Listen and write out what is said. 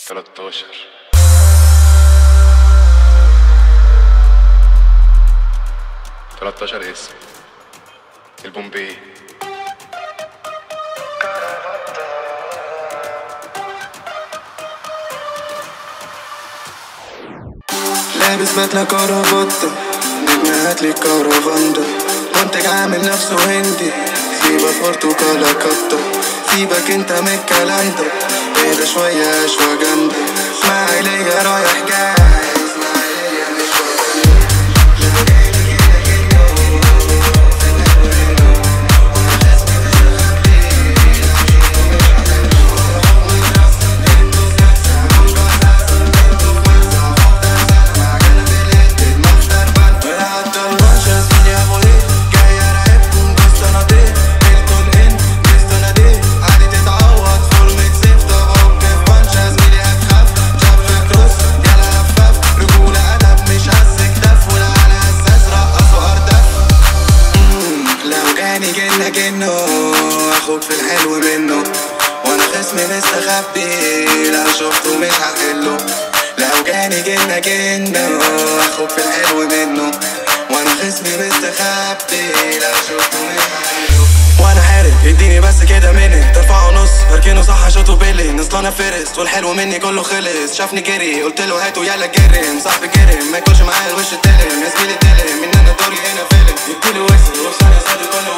13 13 اسم البومبي. لابس بدلة كرافتة، نجم هاتلي كرافاندا، منتج عامل نفسه هندي، سيبك برتقالة كتة، سيبك انت من الكلام ده، اهدى شوية اشواجندا، اسمعي ليا رايح جاي. جنه اخوك في الحلو منه، وانا خصمي مستخبي لو شفته مش هحله. لو جاني جنه اخوك في الحلو منه، وانا خصمي مستخبي لو شفته مش هحله. وانا حارق اديني بس كده مني، ترفعه نص هركنه صح اشوطه بيلي، نصلانه فرست والحلو مني كله خلص. شافني جري قلتله هاتوا يلا جرم، صاحبي جرم ما يكونش معايا الوش التلم، يا زميلي تلم ان انا دوري هنا فيلم، يديله وسط وصاني صادق كله